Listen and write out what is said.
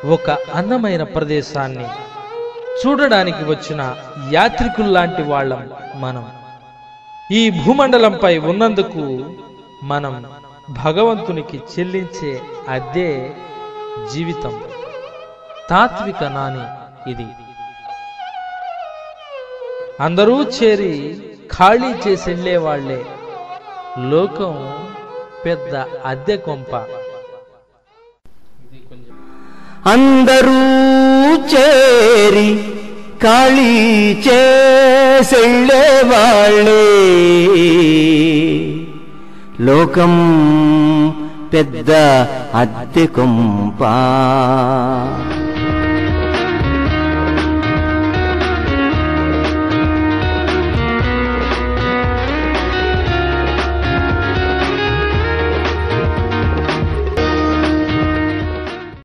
ఒక అందమైన ప్రదేశాన్ని చూడడానికి వచ్చిన యాత్రికుల్లాంటి వాళ్ళం మనం. ఈ భూమండలంపై ఉన్నందుకు మనం భగవంతునికి చెల్లించే అదే జీవితం. తాత్విక నాని ఇది. అందరూ చేరి ఖాళీ చేసి వెళ్ళేవాళ్లే. లోకం పెద్ద అద్దె కొంప. అందరూ చేరి ఖాళీ చేసెళ్ళేవాళ్ళే. లోకం పెద్ద అద్దె కొంప.